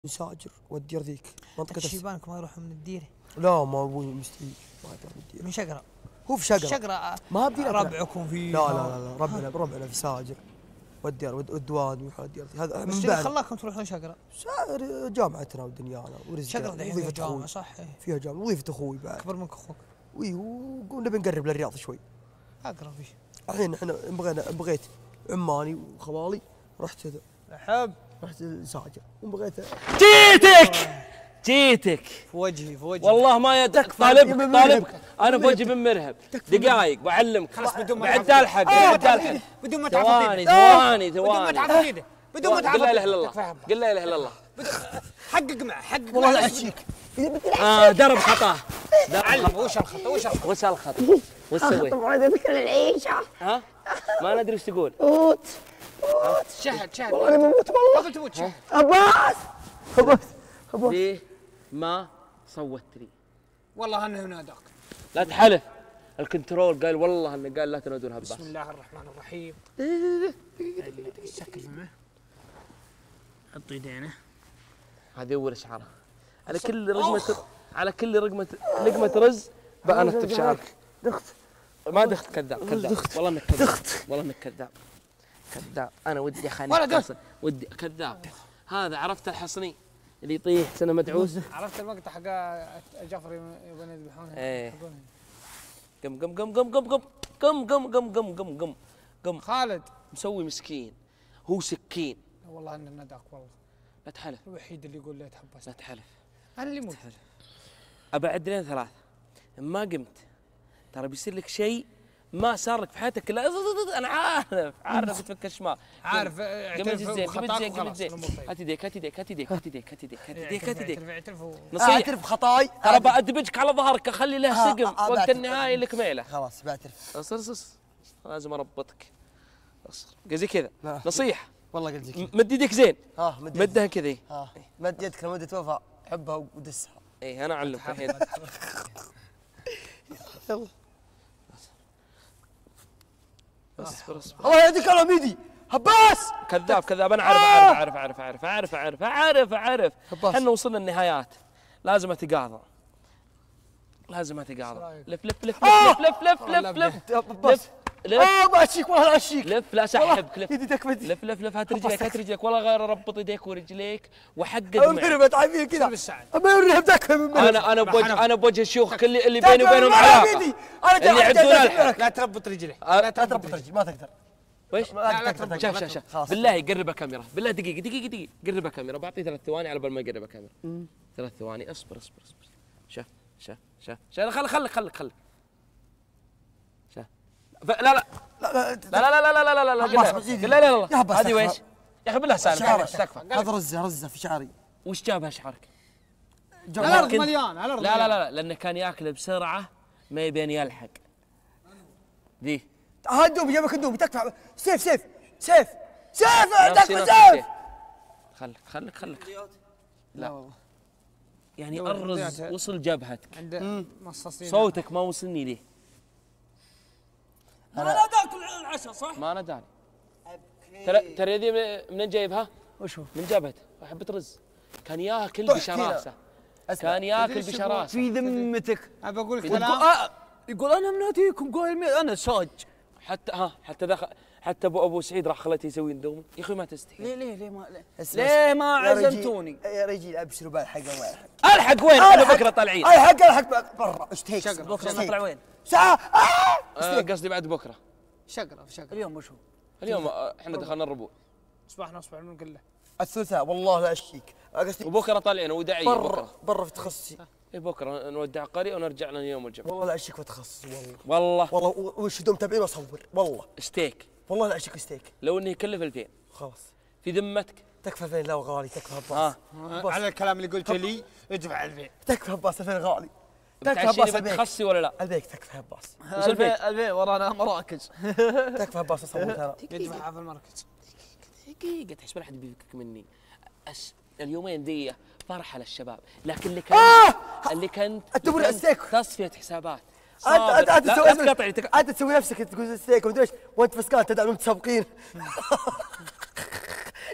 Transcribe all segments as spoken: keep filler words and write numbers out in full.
ساجر والدير ذيك منطقة الشيبانك ما يروحوا من الديرة؟ لا ما ابوي مستحيل ما يروح من الديرة. من شقرة؟ هو في شقرة. شقرة ما بديرة ربعكم فيه؟ لا لا لا, لا ربعنا بربعنا في ساجر والدير والدواد وحال الدير هذا من بعد. خلاكم تروحون شقرة؟ جامعتنا ودنيانا ورزقنا. شقرة الحين فيها جامعة صح؟ فيها جامعة وظيفة اخوي بعد. أكبر منك اخوك. وي ونبي نقرب للرياض شوي. أقرب فيه. الحين احنا بغينا بغيت عماني وخوالي رحت حب رحت ساجر وبغيت جيتك جيتك في وجهي في وجهي والله ما يد طالب طالبك انا بوجه بن مرهب دقائق بعلمك خلاص بدون ما بعد الحق بعد الحق بدون ما ثواني ثواني بدون ما ثواني تعرف ايده بدون ما تعرف قل لا اله الا الله قل لا اله الا الله حقق معه حقق والله لا اشيك. اه درب خطاه علم وش الخطا وش الخطا وش الخطا وش سويت؟ طبعا ذكر العيشة. ها ما ندري ايش تقول. موت شهد شهد والله انا بموت والله. قبل تموت شهد. عباس عباس عباس ليه ما صوتت لي؟ والله انه يناداك. لا تحلف الكنترول قال والله انه قال لا تنادون هباس. بسم الله الرحمن الرحيم. شكل فمه حط يدينه. هذه اول اشعاره على كل رقمه على كل رقمه لقمه رز بقى انا اكتب شعرك. دخت ما دخت كذاب كذاب والله انك كذاب والله انك كذاب كذاب انا ودي اخاني ودي كذاب. هذا عرفت الحصني اللي يطيح سنه مدعوس. عرفت المقطع حق جعفر يبون يذبحونه. ايه قم قم قم قم قم قم قم قم قم قم قم قم خالد مسوي مسكين هو سكين. والله انه ناداك والله. لا تحلف. الوحيد اللي يقول لا تحبس. لا تحلف. انا اللي موت. ابعد لين ثلاث ما قمت ترى بيصير لك شيء ما صار لك في حياتك كلها. انا عارف عارف تفك الشمال عارف قبل زين قبل زين قبل زين هات يديك هات يديك هات يديك هات يديك هات يديك هات يديك هات يديك اعترف نصيحة اعترف بخطاي ترى بأدبجك على ظهرك اخلي له سقم وقت النهاية لك ميلة. خلاص بعترف. اصر اصر لازم اربطك اصر زي كذا نصيحة والله قلت لك مد يدك زين ها مد مدها كذا ها مد يدك لمدة وفاء حبها ودسها. ايه انا اعلمك الحين. يلا اصبر اصبر الله يهديك على ميدي هباس. كذاب كذاب انا اعرف اعرف اعرف اعرف اعرف اعرف اعرف اعرف احنا وصلنا النهايات لازم اتقاضى لازم اتقاضى. لف لف لف لف لف لف لف لف لف لف اه ما اشيك والله اشيك. لف لا سحبك لف يدي تكفدي. لف لف لف هات رجليك هات رجليك والله غير ربط يديك ورجليك وحقق معي. انا بتعبي كذا بالساعد. اما يرهب تكفى من انا انا بوجه انا بوجه الشيوخ اللي اللي بيني وبينهم علاقه اللي يعدون الحق. لا تربط رجلي لا تربط رجلي ما تقدر. ويش؟ لا تقدر. شاف شاف شاف بالله قرب كاميرا بالله دقيقه دقيقه دقيقه قرب كاميرا بعطيه ثلاث ثواني على بال ما يقرب كاميرا. ثلاث ثواني اصبر اصبر اصبر شاف شاف شاف شاف خلك خلك خلك خلك شاف لا لا لا لا لا لا لا لا لا لا لا لا لا لا هذه ويش؟ يا اخي بالله سالم تكفى. هذا رزه رزه في شعري. وش جابها شعرك؟ على الارض مليان على الارض. لا لا لا لانه كان ياكل بسرعه ما يبين يلحق. ذي ها دوبي جابك دوبي تكفى. سيف سيف سيف سيف تكفى نفسي سيف. خلك خلك خلك لا والله يعني الرز وصل جبهتك عند مصاصين. صوتك ما وصلني ليه؟ ما ناداك العشاء صح؟ ما ناداني. ترى ترى ذي منين جايبها؟ وش هو؟ من جبهته حبة رز كان ياكل بشراسه كان ياكل بشراسه. في ذمتك ابى اقول يقول, كلام. آه يقول انا مناديكم قايل انا ساج. حتى ها حتى دخل حتى ابو ابو سعيد راح خليته يسوي ندومه. يا اخوي ما تستحي. ليه ليه ليه ما ليه, ليه ما عزمتوني؟ يا رجل ابشروا بالحق ما يلحق. الحق وين؟ احنا بكره طالعين. الحق الحق برا اشتهيك. بكره نطلع وين؟ ساعة آه قصدي بعد بكره. شقره في شقره. اليوم وش هو؟ اليوم احنا دخلنا الربوع. اصبحنا اصبح من كله. الثلاثاء والله لا اشيك. وبكره طالعين وداعي برا بكره. برا في تخصصي. اي بكره نودع قريه ونرجع لنا يوم الجمعه. والله لا اشيك في تخصصي والله. والله والله وش دوم تابعين واصور والله. ستيك. والله لا اشيك ستيك. لو انه يكلف ألفين. خلاص. في ذمتك. تكفى ألفين لا غالي تكفى هباص. ها على الكلام اللي قلته لي ادفع ألفين. تكفى هباص ألفين غالي. تكفى هباص تخصصي ولا لا؟ البيك تكفى هباص. وش البيك؟ البيك ورانا مراكز. تكفى هباص اصور ترى. يدفعها في المركز. دقيقة تحسب احد بيفكك مني. أس اليومين ذي فرحة للشباب، لكن اللي كنت آه! اللي كنت تبون الستيك تصفية حسابات. انت انت تسوي لا تقطعي انت تسوي نفسك تقول ستيك وانت ايش وانت فسكان تدعم متسابقين.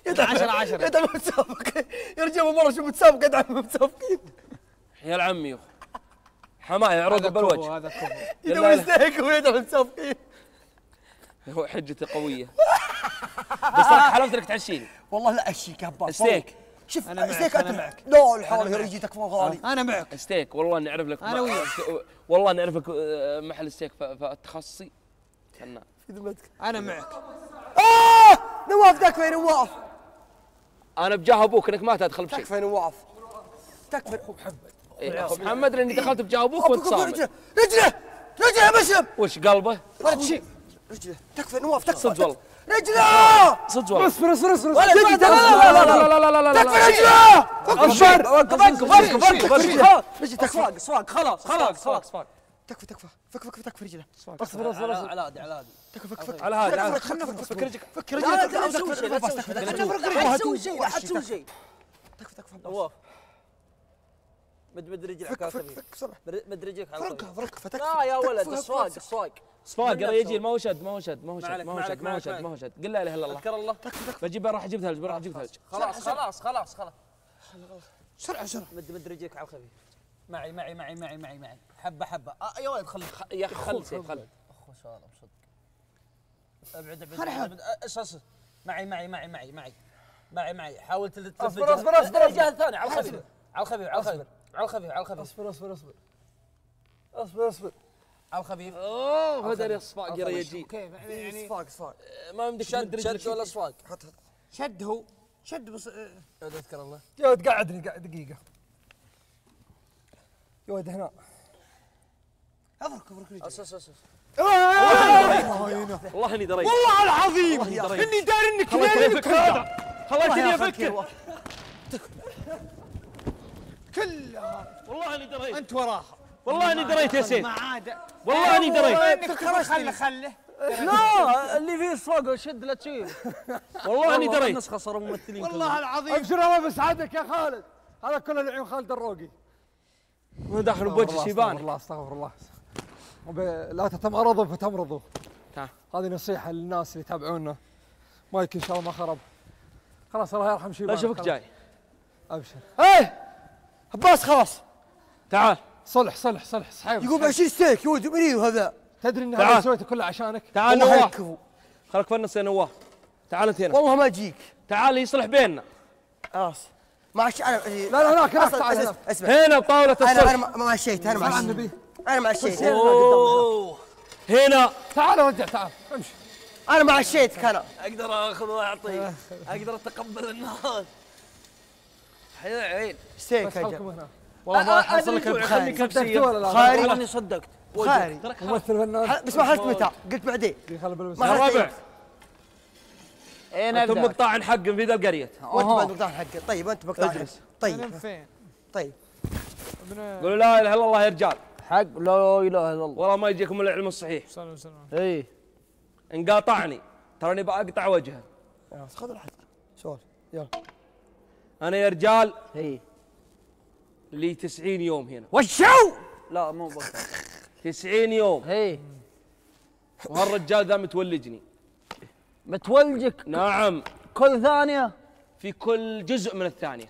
عشرة عشرة يدعم المتسابقين يا رجال مره شو متسابق يدعم المتسابقين يا العم يا اخو حمايه عروض بالوجه هذا كفو يدعم الستيك ويدعم المتسابقين. هو حجته قويه بس انا حلفت لك تعشيني والله لا اشيك يا عباس. ستيك شوف أنا معك، ستيك أنا أنت- معك. لا الحول يا رجال تكفى غالي. انا معك ستيك والله اني اعرف لك أنا وياك. والله اني اعرف لك آه، محل ستيك ف- فتخصصي فنان. في ذمتك. انا معك آه نواف تكفى يا نواف. انا بجاه ابوك انك ما تدخل بشيء تكفى يا نواف. تكفى اخو محمد. إيه، أخو محمد لاني دخلت بجاه ابوك وانت صامت. رجله رجله رجله يا بشم. وش قلبه؟ ولد شيء. رجله تكفى نواف تكفى. صدق والله رجله. صدق والله اصبر اصبر اصبر ولد لا لا لا لا لا لا لا لا تكفى رجله. وقف وقف وقف وقف رجله رجله تكفى. صفاق خلاص خلاص خلاص تكفى تكفى فك فك فك رجله. اصبر اصبر اصبر على هادي على هادي تكفى فك فك على هذا على خلنا هذا. فك رجلك فك لا رجلك. لا تسوي شيء لا تسوي شيء لا تسوي شيء لا تسوي شيء تكفى تكفى نواف مد مد رجلك فك على فك الخفيف فك بسرعه. مد رجلك على فرقها الخفيف فرقها فتكفى. لا يا ولد تكفى، الصواق تكفى. الصواق صفاق يا من رجال نفسه. ما هو شد ما هو شد ما هو شد معلك، ما هو معلك، شد ما هو معلك، شد ما هو شد معلك. قل لا اله الا الله. اذكر الله بجيب راح اجيب ثلج راح اجيب ثلج. خلاص خلاص خلاص خلاص بسرعه بسرعه. مد مد رجلك على الخفيف معي معي معي معي معي معي حبه حبه آه يا ولد خلي يا اخي خل سيف خل اخو شارب صدق ابعد ابعد ابعد ايش ايش معي معي معي معي معي معي معي حاول تلف اصبر، اصبر، اصبر، الجهه الثانيه على الخفيف على الخفيف على الخفيف على الخفيف على الخفيف اصبر اصبر اصبر اصبر اصبر. على الخفيف اوه هذا الصفاق يا رجال كيف يعني صفاق صفاق. ما يمديك شد شد ولا صفاق حط حط. شد هو شد بس يا ولد اذكر الله يا ولد قعدني قاعد دقيقه. يا ولد هنا. افرك افرك رجلي. أس- أس- أس- والله اني دريت والله العظيم اني داري انك ليلك هذا. خليتني افكر كلها والله اني دريت انت وراها والله اني دريت يا سيف ما عاد والله اني دريت انك خله خله لا اللي فيه صفاق شد لا تشيل والله اني دريت نسخه صاروا ممثلين والله العظيم ابشر الله بسعدك يا خالد. هذا كله العيون خالد الروقي. مو داخل بوجه استغفر شيبان الله استغفر الله. وب- لا تتمرضوا فتمرضوا. تعال. هذه نصيحة للناس اللي يتابعونا. مايك ان شاء الله ما خرب. خلاص الله يرحم شيبان. لا اشوفك خلاص. جاي ابشر. ايه عباس خلاص. تعال صلح صلح صلح صحيح. يقول بعشرين ستيك يا ولد مني هذا. تدري ان تعال. هذا سويته كله عشانك. تعال والله نواف يكفو. خلك فنس يا نواف تعال انت هنا والله ما اجيك. تعال يصلح بيننا خلاص. ما انا لا لا هناك هناك أصلاً تعال اسمع هناك. اسمع هنا بطاولة انا انا الصلح ما ما مشيت انا صلى على مشيت النبي. انا مشيت أوه. هنا تعال ودع تعال امشي. انا ما مشيتك انا. اقدر اخذ واعطي اقدر اتقبل الناس حيا عين ستيك بس يا خلكم جماعة. هنا. والله ما حصل لك خليك بخاري صدقت ولا لا؟ خاري. والله اني صدقت خاري ممثل فنان. ح- بس ما حلت متى قلت بعدين. يخلي بالبس. ما يا حلت ربع اين انتم ابدا مقطع حق في ذا القرية وانت بعد مقطع حقه. طيب وانت مقطع حقه. اجلس. طيب فين طيب ابن قولوا لا اله الا الله يا رجال حق لا اله الا الله والله ما يجيكم الا العلم الصحيح صلى الله عليه وسلم اي ان قاطعني تراني بقطع وجهه خلاص خذ راحتك. سولف يلا. انا يا رجال اي لي تسعين يوم هنا وشو لا مو بقى تسعين يوم اي وهالرجال ذا متولجني متولجك نعم كل ثانيه في كل جزء من الثانية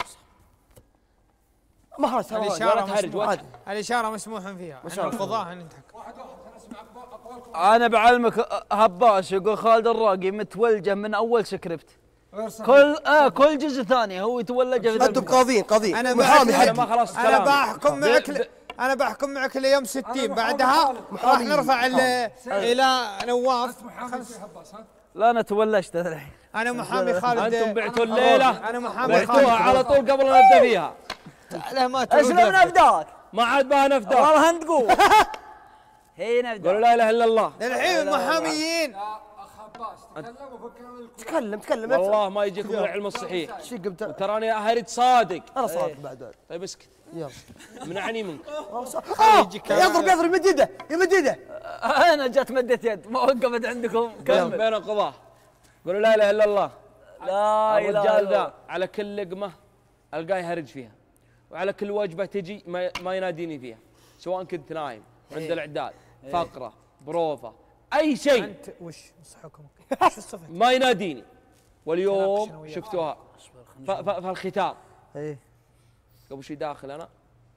ما خلاص ترى الاشاره ولا تهرج، مسموح ولا- الاشاره مسموح فيها ان القضاء ان ينتهك انا بعلمك هباش يقول خالد الراقي متولجه من اول سكريبت غير صحيح. كل آه كل جزء ثاني هو يتولجه في ذا انتم قاضين قاضين أنا محامي بعد- انا حقي. ما خلصت انا كلامي بحكم ب- معك ب- ل... انا بحكم معك ليوم ستين أنا بعدها محامي. راح نرفع ال- الى نواف محامي في حباس ها. لا انا تولجت الحين انا محامي خالد انتم بعتوا الليلة انا محامي بعتوها خالد على طول قبل لا نبدا فيها لا ما تعود اسلم لك. نبداك ما عاد بها نفدا والله انت تقول هي قولوا نبدا لا اله الا الله الحين المحاميين يا اخ عباس تكلم وفكر الكل. تكلم تكلم والله ما يجيكم الا العلم الصحيح ايش قمت تراني اهرج صادق انا صادق بعد بعد. طيب اسكت يلا. منعني منك آه، يضرب يضرب يمد يده يمد يده. انا جت مدت يد ما وقفت عندكم بين كمل بين القضاة قولوا لا اله الا الله لا اله الرجال الا ذا الله على كل لقمة القاه يهرج فيها وعلى كل وجبة تجي ما, ما يناديني فيها سواء كنت نايم عند الاعداد فقرة بروفة اي شيء انت وش وش حكمك؟ وش الصفه؟ ما يناديني واليوم شفتوها ف- ف- فالختام ايه قبل شي داخل انا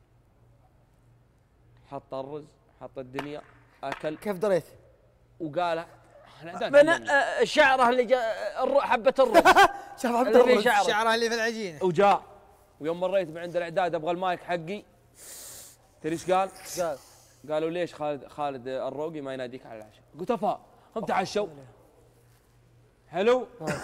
حط الرز حط الدنيا اكل كيف دريت؟ وقال من آه، شعره اللي جا الر- حبه الرز شوف عبد اللي في الرز شعره شعرها اللي في العجينه. وجاء ويوم مريت من عند الاعداد ابغى المايك حقي تدري ايش قال؟ قال قالوا ليش خالد خالد الروقي ما يناديك على العشاء؟ قلت افا هم تعشوا حلو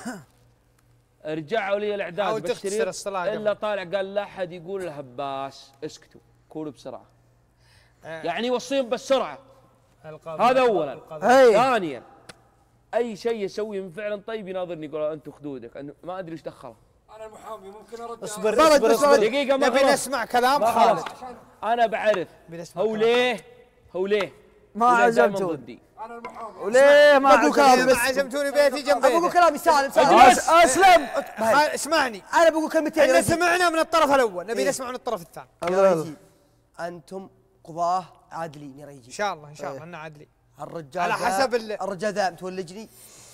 رجعوا لي الاعداد حاول تختصر بالشريط الصلاة الا قبل. طالع قال لا احد يقول الهباس اسكتوا كولوا بسرعه آه. يعني وصيهم بالسرعه القاضي. هذا اولا القاضي. هي ثانيا اي شيء يسويه من فعل طيب يناظرني يقول انتم خدودك أنت- ما ادري ايش دخله انا المحامي ممكن ارد اصبر برد اصبر بس اصبر دقيقه ما نبي خلص. نسمع كلام ما خلص. خالد. انا بعرف نبي نسمع هو كلام. ليه هو ليه ما وليه دايماً عزمتوني ضدي انا المحامي وليه ما بقول عزمتوني كلام بس ما عزمتوني بيتي جنب ابى اقول بيتك. كلامي سالم سالم اجلس. اسلم هاي. خال- اسمعني انا بقول كلمتين احنا يا رجل. سمعنا من الطرف الاول نبي إيه. نسمع من الطرف الثاني. يا رجل انتم قضاه عادلين يا رجل. ان شاء الله ان شاء الله إيه. احنا عادلين. الرجال على ذا- حسب ال- الرجال ذا متولجني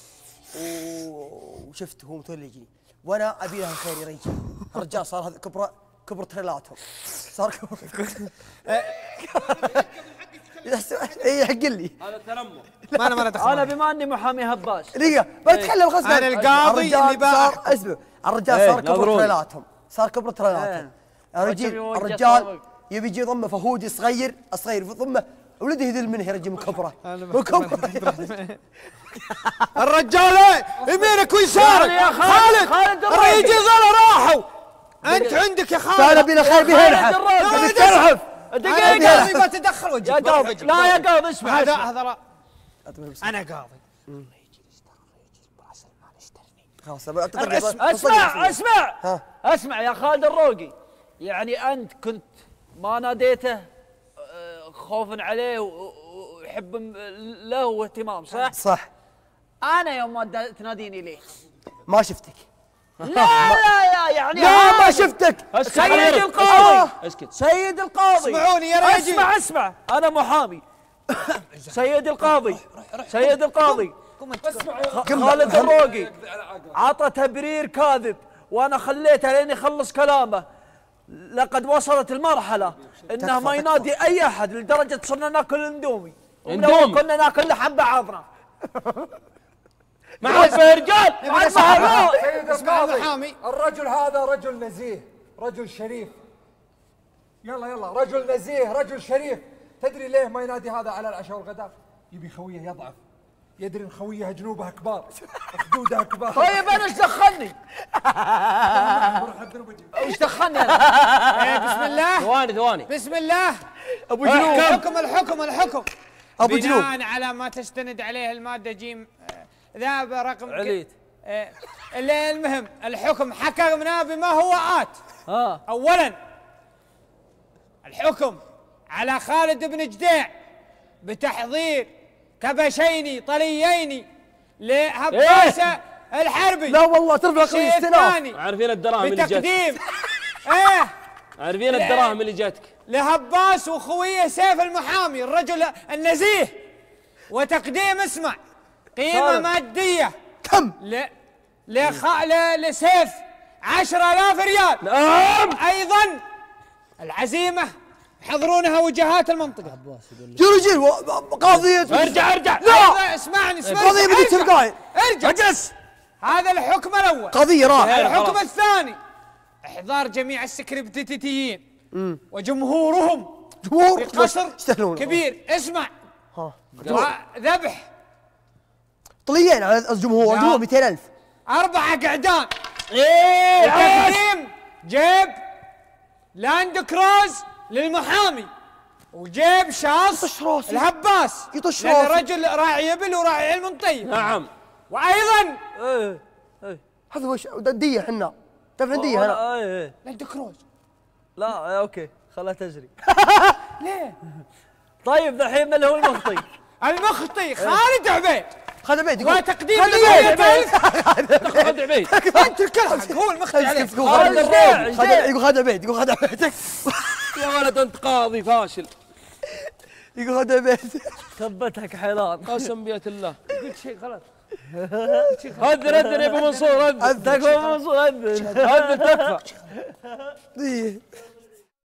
و- وشفته هو متولجني وانا ابي له الخير يا رجل. الرجال صار هذا كبره كبر تريلاتهم صار كبر اي حق لي هذا تنمر ما انا ما انا دخل. انا بما اني محامي هباس دقيقة بتكلم غصبا أنا القاضي اللي الرجال باع. صار اسمع الرجال إيه، صار كبر ناظروني. تريلاتهم صار كبر تريلاتهم الرجال رجل يوجه الرجال صوابك. يبي يجي ضمه فهودي صغير صغير في ضمه ولده يذل منه يا رجل من كبره من كبره الرجال يمينك ويسارك يا خالد. خالد خالد الرجل. الرجال ذولا راحوا انت عندك يا كان خالد. ابي له خير بينحف الرجل. ابي تنحف دقيقة قاضي ما تدخل وجهك. يا قاضي لا يا قاضي اسمع هذا اسمع. هذا لا. انا قاضي. خلاص أعطيك اسمع اسمع اسمع ها. اسمع يا خالد الروقي يعني انت كنت ما ناديته آه، خوفا عليه و- و- وحب م- له واهتمام صح؟ صح انا يوم ما دا- تناديني ليه؟ ما شفتك لا لا لا يعني لا ما هذا- شفتك سيد اسكت. القاضي اسكت سيد القاضي اسمعوني يا رجل. اسمع اسمع انا محامي سيد القاضي سيد القاضي خ- خالد الروقي عطى تبرير كاذب وانا خليته لين يخلص كلامه لقد وصلت المرحله انه ما ينادي اي احد لدرجه صرنا ناكل اندومي ومن اول اندومي. كنا ناكل حبه عظمه مع رجال مع المهرجان. سيد اسمع القاضي المحامي. الرجل هذا رجل نزيه رجل شريف يلا يلا رجل نزيه رجل شريف تدري ليه ما ينادي هذا على العشاء والغداء يبي خويه يضعف يدري ان خويه جنوبها كبار خدودها كبار طيب انا ايش دخلني؟ ايش دخلني انا؟ إيه، بسم الله ثواني ثواني بسم الله ابو جنوب الحكم الحكم الحكم ابو جنوب بناء على ما تستند عليه الماده جيم آه، ذا برقم عليت. آه، اللي المهم الحكم حكمنا بما هو آت. ها اولا الحكم على خالد بن جديع بتحضير كبشين طليين لهباسه الحربي. لا والله ترفع الشيء قوي استناف الثاني عارفين الدراهم اللي جاتك بتقديم ايه عارفين الدراهم اللي جاتك لهباس وخويه سيف المحامي الرجل النزيه وتقديم اسمع قيمة صارم. مادية كم ل لخ... ل... لسيف عشرة آلاف ريال. نعم أيضا العزيمة يحضرونها وجهات المنطقة. يا رجل و- قاضية ارجع ارجع أيضا اسمعني اسمعني قضية بدي ارجع. تبقاي ارجع اجلس هذا الحكم الأول. قضية راح الحكم خلاص. الثاني إحضار جميع السكرتيتيين وجمهورهم جمهور في قصر يستاهلون كبير. اسمع ها ذبح طليين على الجمهور لا. الجمهور مئتين ألف أربعة قعدان ايه وتقديم جيب لاند كروز للمحامي وجيب شاص يطش راسي. الهباس يطش لأن راسي. رجل راعي إبل وراعي علم طيب. نعم وأيضا ايه هذا وش دية حنا تعرف دية هنا والله، ايه ايه لاند كروز. لا إيه، اوكي خلها تجري ليه؟ طيب ذحين من هو المخطي؟ المخطي خالد عبيد خذ بيت يقول وتقديم خذ مئة بيت ألف. خذ عبيد أنت الكل هو المخطي عليه. يقول خالد خذ الرابع، خذ- زين. يقول خذ بيت يقول خذ بيتك يا ولد انت قاضي فاشل يقول خذ بيت ثبتك حيران قسم بيت الله قلت شيء خلاص أذن أذن يا أبو منصور أذن. تكفى منصور أذن. أذن تكفى. إيه